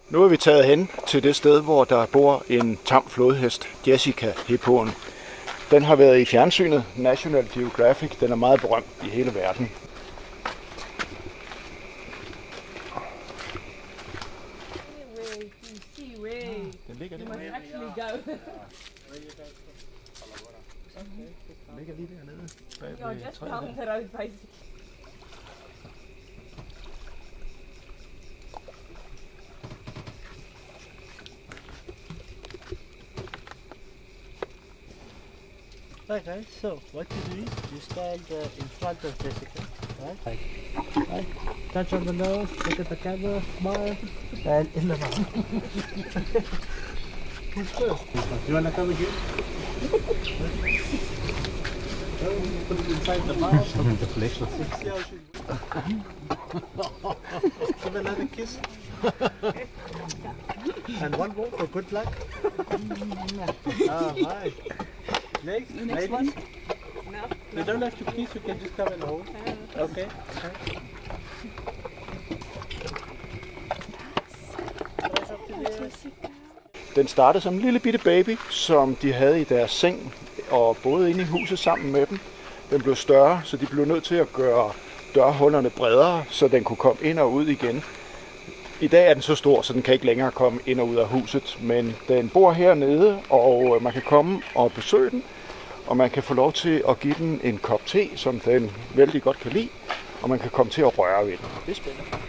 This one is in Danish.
Nu er vi taget hen til det sted, hvor der bor en tam flodhest, Jessica-hippoen. Den har været i fjernsynet, National Geographic. Den er meget berømt i hele verden. Den ligger der. Den ligger lige dernede. Right, right. So, what you do is you stand in front of Jessica, right? Right. Touch on the nose, look at the camera, smile, and in the mouth. Who's first? You wanna come again? Put it inside the mouth. The flesh. Give another kiss. And one more for good luck. Right. Next one? No. You don't have to kiss, you can just come and hold. Okay. Den startede som en lille bitte baby, som de havde i deres seng og boede inde i huset sammen med dem. Den blev større, så de blev nødt til at gøre dørhullerne bredere, så den kunne komme ind og ud igen. I dag er den så stor, så den kan ikke længere komme ind og ud af huset, men den bor hernede, og man kan komme og besøge den, og man kan få lov til at give den en kop te, som den vældig godt kan lide, og man kan komme til at røre ved den. Det er spændende.